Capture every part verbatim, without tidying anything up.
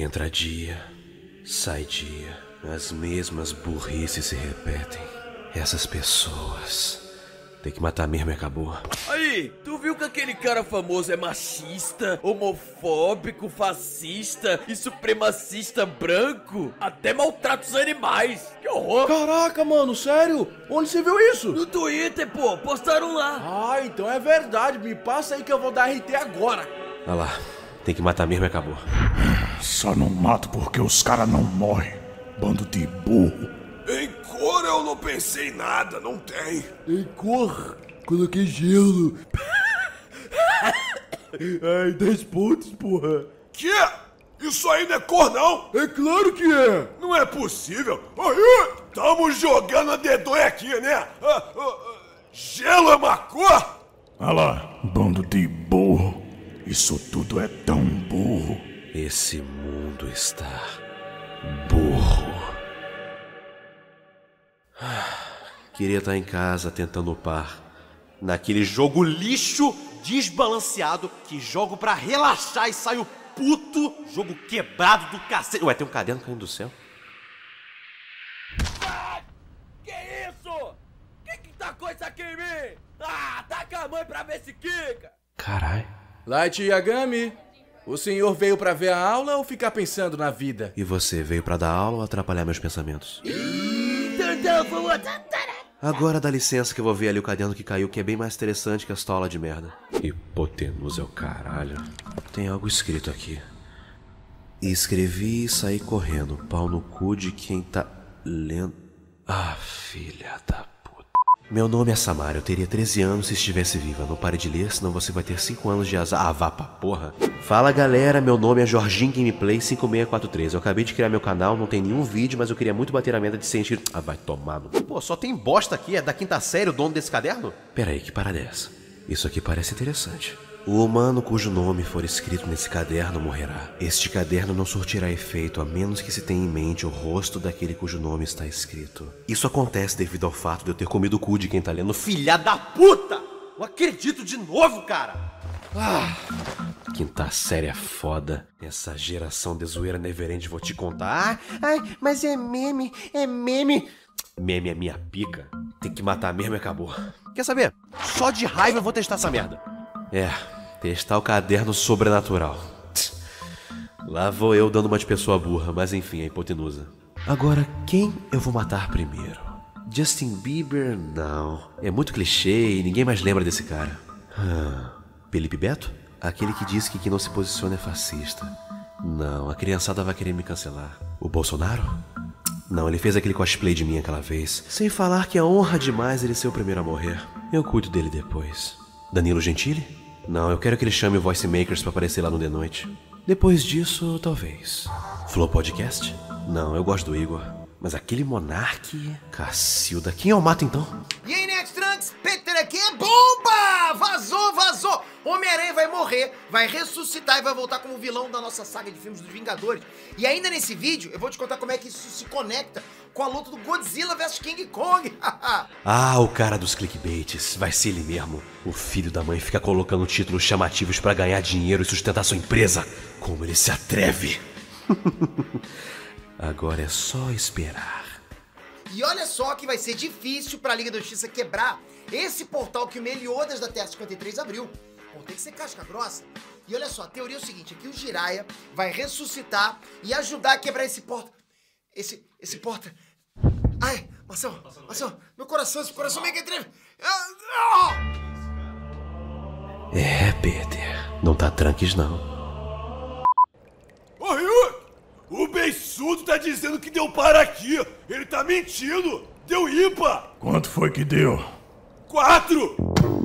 Entra dia, sai dia, as mesmas burrices se repetem. Essas pessoas... Tem que matar mesmo e acabou. Aí, tu viu que aquele cara famoso é machista, homofóbico, fascista e supremacista branco? Até maltrata os animais. Que horror. Caraca, mano, sério? Onde você viu isso? No Twitter, pô, postaram lá. Ah, então é verdade. Me passa aí que eu vou dar R T agora. Olha lá, tem que matar mesmo e acabou. Só não mato porque os caras não morrem. Bando de burro. Em cor eu não pensei em nada, não tem. Em cor, coloquei gelo. Ai, dez pontos, porra. Que? Isso aí não é cor, não? É claro que é. Não é possível. Aí, tamo jogando a dedonha aqui, né? Ah, ah, ah, gelo é uma cor? Olha lá, bando de burro. Isso tudo é tão burro. Esse mundo está burro. Queria estar em casa tentando upar naquele jogo lixo, desbalanceado, que jogo pra relaxar e saio puto, jogo quebrado do cacete. Ué, tem um caderno caindo do céu. Ah, que isso? Que que tacou isso aqui em mim? Ah, taca a mãe pra ver se quica. Carai. Light Yagami, o senhor veio pra ver a aula ou ficar pensando na vida? E você, veio pra dar aula ou atrapalhar meus pensamentos? Então, vamos... Agora dá licença que eu vou ver ali o caderno que caiu, que é bem mais interessante que as tolas de merda. Hipotenusa é o caralho. Tem algo escrito aqui. Escrevi e saí correndo. Pau no cu de quem tá lendo. Ah, filha da puta. Meu nome é Samara, eu teria treze anos se estivesse viva. Não pare de ler, senão você vai ter cinco anos de azar. Ah, vá pra porra. Fala galera, meu nome é Jorginho Gameplay cinco seis quatro três. Eu acabei de criar meu canal, não tem nenhum vídeo, mas eu queria muito bater a meta de sentir... Ah, vai tomar no... Pô, só tem bosta aqui, é da quinta série o dono desse caderno? Pera aí, que parada é essa? Isso aqui parece interessante. O humano cujo nome for escrito nesse caderno morrerá. Este caderno não surtirá efeito a menos que se tenha em mente o rosto daquele cujo nome está escrito. Isso acontece devido ao fato de eu ter comido o cu de quem tá lendo. Filha da puta! Não acredito de novo, cara! Ah, quinta série é foda. Essa geração de zoeira neverend vou te contar. Ai, mas é meme, é meme. Meme é minha pica. Tem que matar mesmo e acabou. Quer saber? Só de raiva eu vou testar essa merda. É, testar o caderno sobrenatural. Lá vou eu dando uma de pessoa burra, mas enfim, a hipotenusa. Agora, quem eu vou matar primeiro? Justin Bieber? Não. É muito clichê e ninguém mais lembra desse cara. Ah, Felipe Beto? Aquele que diz que quem não se posiciona é fascista. Não, a criançada vai querer me cancelar. O Bolsonaro? Não, ele fez aquele cosplay de mim aquela vez. Sem falar que é honra demais ele ser o primeiro a morrer. Eu cuido dele depois. Danilo Gentili? Não, eu quero que ele chame o Voice Makers pra aparecer lá no The Noite. Depois disso, talvez. Flow Podcast? Não, eu gosto do Igor. Mas aquele Monark... Cacilda, quem eu mato então? E aí, Next Trunks, Peter aqui é bomba! Vazou, vazou! Homem-Aranha vai morrer, vai ressuscitar e vai voltar como vilão da nossa saga de filmes dos Vingadores. E ainda nesse vídeo, eu vou te contar como é que isso se conecta com a luta do Godzilla versus King Kong. Ah, o cara dos clickbaits. Vai ser ele mesmo. O filho da mãe fica colocando títulos chamativos pra ganhar dinheiro e sustentar sua empresa. Como ele se atreve. Agora é só esperar. E olha só que vai ser difícil pra Liga da Justiça quebrar esse portal que o Meliodas da Terra cinquenta e três abriu. Bom, tem que ser casca grossa. E olha só, a teoria é o seguinte, aqui o Jiraiya vai ressuscitar e ajudar a quebrar esse porta... Esse... esse porta... Ai, Marcelo, Marcelo, meu coração, esse coração meio que treme. É, Peter, não tá tranques não. Aí, o beiçudo tá dizendo que deu para aqui. Ele tá mentindo. Deu ímpar. Quanto foi que deu? Quatro.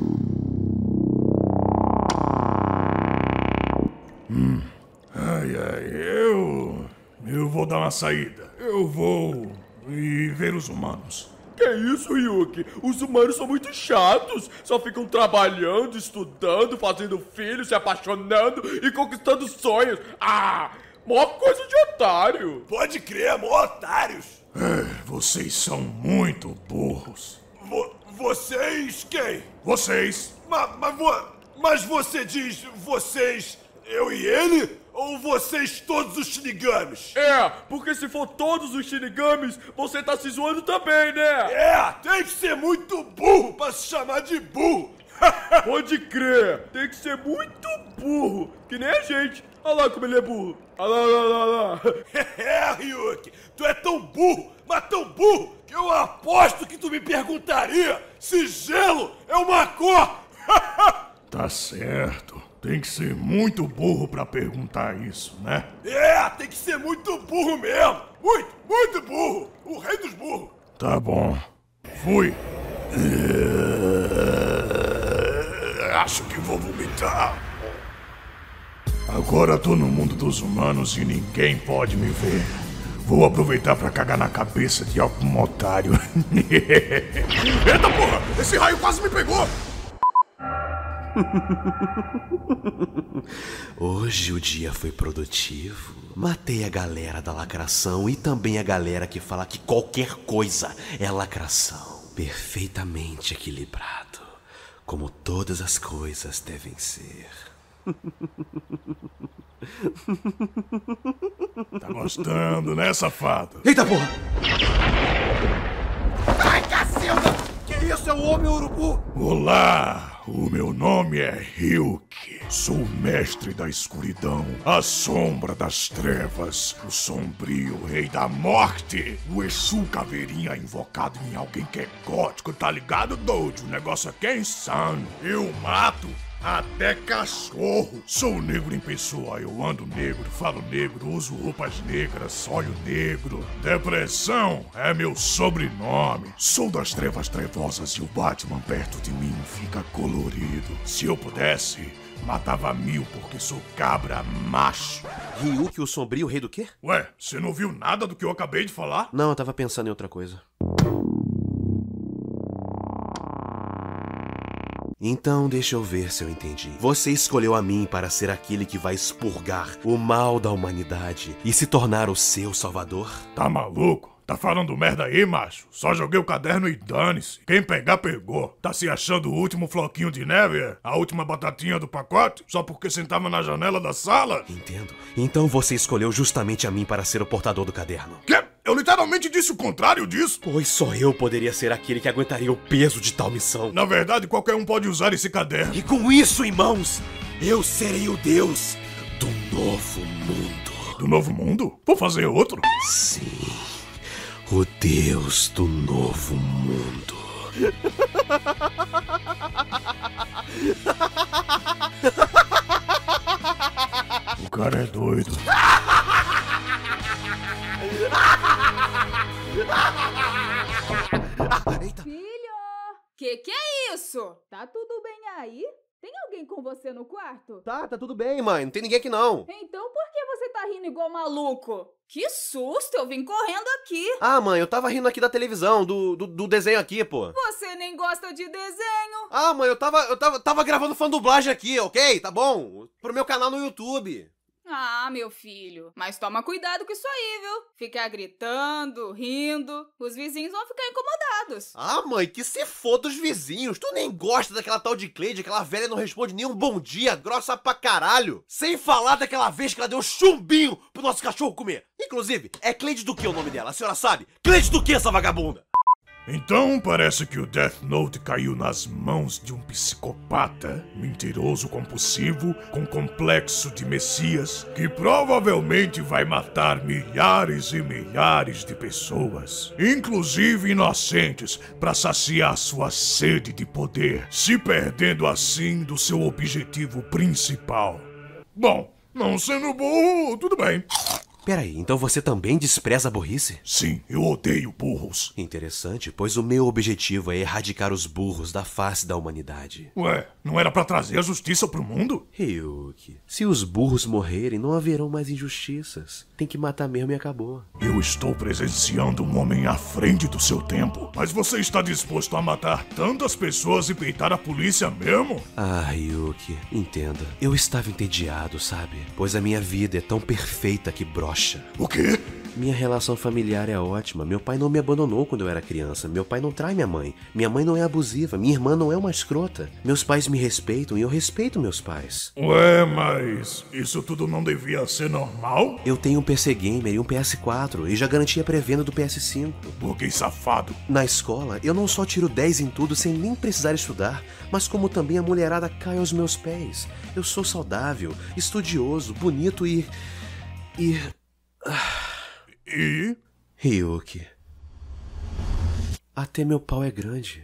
Hum. Ai, ai, eu... Eu vou dar uma saída. Eu vou ir ver os humanos. Que isso, Yuki? Os humanos são muito chatos. Só ficam trabalhando, estudando, fazendo filhos, se apaixonando e conquistando sonhos. Ah, mó coisa de otário. Pode crer, mó otários. É, vocês são muito burros. Vo vocês quem? Vocês. Ma ma vo mas você diz vocês, eu e ele? ou vocês todos os Shinigamis? É, porque se for todos os Shinigamis, você tá se zoando também, né? É, tem que ser muito burro pra se chamar de burro. Pode crer, tem que ser muito burro, que nem a gente. Olha lá como ele é burro. Olha lá, olha lá, olha lá. É, Ryuki, tu é tão burro, mas tão burro, que eu aposto que tu me perguntaria se gelo é uma cor. Tá certo. Tem que ser muito burro pra perguntar isso, né? É, tem que ser muito burro mesmo. Muito, muito burro. O rei dos burros. Tá bom. Fui. Acho que vou vomitar. Agora tô no mundo dos humanos e ninguém pode me ver. Vou aproveitar pra cagar na cabeça de algum otário. Eita porra! Esse raio quase me pegou! Hoje o dia foi produtivo. Matei a galera da lacração e também a galera que fala que qualquer coisa é lacração. Perfeitamente equilibrado, como todas as coisas devem ser. Tá gostando, né, safado? Eita porra! Ai, cacilda! Que isso, é o homem urubu? Olá, o meu nome é Ryuki. Sou o mestre da escuridão, a sombra das trevas, o sombrio rei da morte. O Exu Caveirinha invocado em alguém que é gótico, tá ligado, doido? O negócio aqui é insano. Eu mato até cachorro. Sou negro em pessoa, eu ando negro, falo negro, uso roupas negras, olho negro. Depressão é meu sobrenome. Sou das trevas trevosas e o Batman perto de mim fica colorido. Se eu pudesse, matava mil porque sou cabra macho. Ryuki, o sombrio rei do quê? Ué, você não viu nada do que eu acabei de falar? Não, eu tava pensando em outra coisa. Então deixa eu ver se eu entendi. Você escolheu a mim para ser aquele que vai expurgar o mal da humanidade e se tornar o seu salvador? Tá maluco? Tá falando merda aí, macho? Só joguei o caderno e dane-se. Quem pegar, pegou. Tá se achando o último floquinho de neve, é? A última batatinha do pacote? Só porque sentava na janela da sala? Entendo. Então você escolheu justamente a mim para ser o portador do caderno. Quê? Eu literalmente disse o contrário disso. Pois só eu poderia ser aquele que aguentaria o peso de tal missão. Na verdade, qualquer um pode usar esse caderno. E com isso em mãos, eu serei o deus do novo mundo. Do novo mundo? Vou fazer outro? Sim. O Deus do novo mundo. O cara é doido. Eita. Filho! Que que é isso? Tá tudo bem aí? Tem alguém com você no quarto? Tá, tá tudo bem, mãe. Não tem ninguém aqui, não. Então por que você tá rindo igual maluco? Que susto! Eu vim correndo aqui. Ah, mãe, eu tava rindo aqui da televisão, do, do, do desenho aqui, pô. Você nem gosta de desenho. Ah, mãe, eu tava, eu tava, tava gravando fã dublagem aqui, ok? Tá bom? Pro meu canal no YouTube. Ah, meu filho. Mas toma cuidado com isso aí, viu? Ficar gritando, rindo. Os vizinhos vão ficar incomodados. Ah, mãe, que se foda os vizinhos. Tu nem gosta daquela tal de Cleide, aquela velha não responde nem um bom dia, grossa pra caralho. Sem falar daquela vez que ela deu chumbinho pro nosso cachorro comer. Inclusive, é Cleide do que o nome dela? A senhora sabe? Cleide do que, essa vagabunda? Então parece que o Death Note caiu nas mãos de um psicopata, mentiroso compulsivo, com complexo de Messias, que provavelmente vai matar milhares e milhares de pessoas, inclusive inocentes, para saciar sua sede de poder, se perdendo assim do seu objetivo principal. Bom, não sendo burro, tudo bem. Peraí, então você também despreza a burrice? Sim, eu odeio burros. Interessante, pois o meu objetivo é erradicar os burros da face da humanidade. Ué, não era pra trazer a justiça pro mundo? Ryuki, se os burros morrerem, não haverão mais injustiças. Tem que matar mesmo e acabou. Eu estou presenciando um homem à frente do seu tempo. Mas você está disposto a matar tantas pessoas e peitar a polícia mesmo? Ah, Ryuki, entenda. Eu estava entediado, sabe? Pois a minha vida é tão perfeita que brocha. O quê? Minha relação familiar é ótima. Meu pai não me abandonou quando eu era criança. Meu pai não trai minha mãe. Minha mãe não é abusiva. Minha irmã não é uma escrota. Meus pais me respeitam e eu respeito meus pais. Ué, mas isso tudo não devia ser normal? Eu tenho um P C Gamer e um P S quatro e já garanti a pré-venda do P S cinco. Burguês safado. Na escola, eu não só tiro dez em tudo sem nem precisar estudar, mas como também a mulherada cai aos meus pés. Eu sou saudável, estudioso, bonito e... e... E? Ryuki. Até meu pau é grande.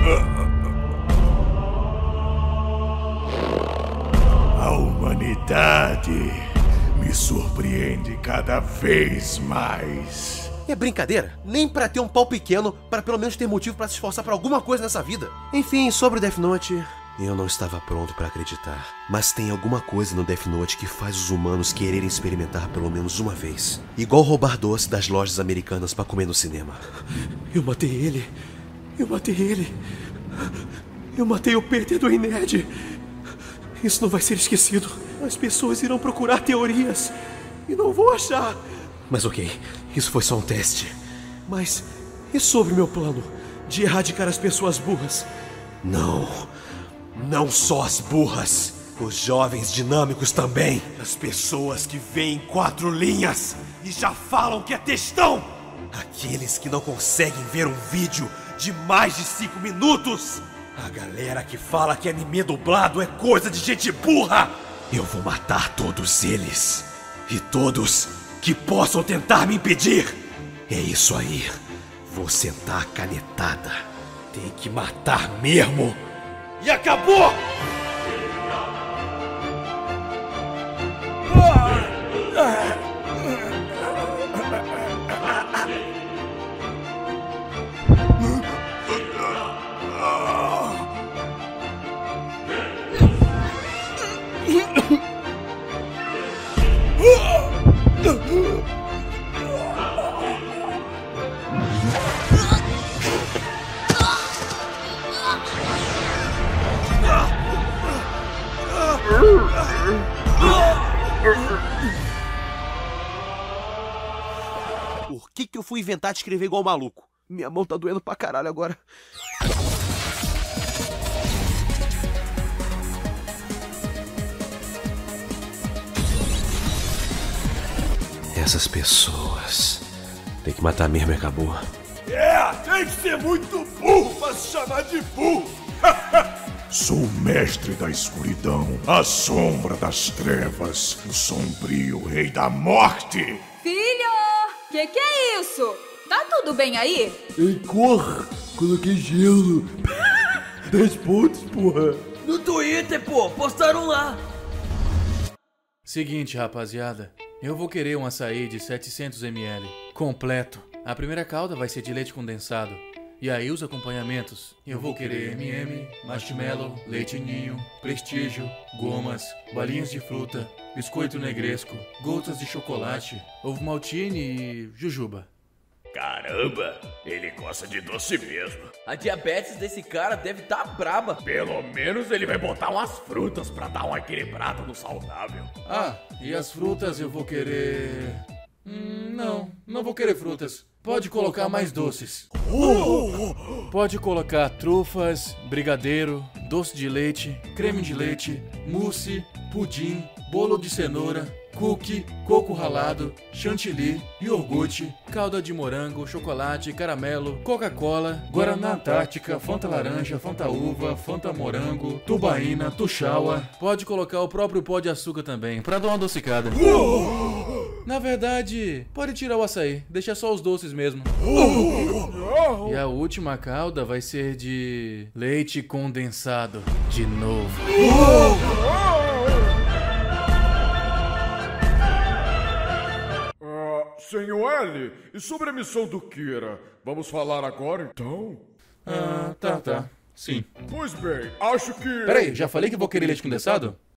A humanidade me surpreende cada vez mais. É brincadeira? Nem pra ter um pau pequeno, para pelo menos ter motivo pra se esforçar pra alguma coisa nessa vida. Enfim, sobre o Death Note, eu não estava pronto pra acreditar. Mas tem alguma coisa no Death Note que faz os humanos quererem experimentar pelo menos uma vez. Igual roubar doce das lojas americanas pra comer no cinema. Eu matei ele. Eu matei ele. Eu matei o Peter do Nerd. Isso não vai ser esquecido. As pessoas irão procurar teorias e não vão achar. Mas ok, isso foi só um teste. Mas e sobre meu plano de erradicar as pessoas burras? Não, não só as burras. Os jovens dinâmicos também. As pessoas que veem quatro linhas e já falam que é textão. Aqueles que não conseguem ver um vídeo de mais de cinco minutos. A galera que fala que anime dublado é coisa de gente burra. Eu vou matar todos eles. E todos que possam tentar me impedir. É isso aí. Vou sentar a canetada. Tem que matar mesmo. E acabou! Por que que eu fui inventar de escrever igual maluco? Minha mão tá doendo pra caralho agora. Essas pessoas... Tem que matar mesmo e acabou. É, tem que ser muito burro pra se chamar de burro. Sou o mestre da escuridão, a sombra das trevas, o sombrio rei da morte. Filho! Que que é isso? Tá tudo bem aí? Ei, corra! Coloquei gelo. dez pontos, porra. No Twitter, pô, postaram lá. Seguinte, rapaziada. Eu vou querer um açaí de setecentos mililitros, completo. A primeira calda vai ser de leite condensado. E aí os acompanhamentos. Eu vou querer M e M, marshmallow, leite ninho, prestígio, gomas, balinhas de fruta, biscoito negresco, gotas de chocolate, ovo maltine e jujuba. Caramba, ele gosta de doce mesmo. A diabetes desse cara deve tá braba. Pelo menos ele vai botar umas frutas pra dar uma equilibrada no saudável. Ah, e as frutas eu vou querer... Hum, não, não vou querer frutas. Pode colocar mais doces. Pode colocar trufas, brigadeiro, doce de leite, creme de leite, mousse, pudim, bolo de cenoura, cookie, coco ralado, chantilly, iogurte, calda de morango, chocolate, caramelo, Coca-Cola, Guaraná Antártica, Fanta laranja, Fanta uva, Fanta morango, tubaína, tuxaua. Pode colocar o próprio pó de açúcar também, pra dar uma adocicada. Na verdade, pode tirar o açaí, deixa só os doces mesmo. E a última calda vai ser de leite condensado, de novo. Senhor L, e sobre a missão do Kira? Vamos falar agora então? Ah, tá, tá. Sim. Pois bem, acho que... Peraí, já falei que vou querer leite condensado?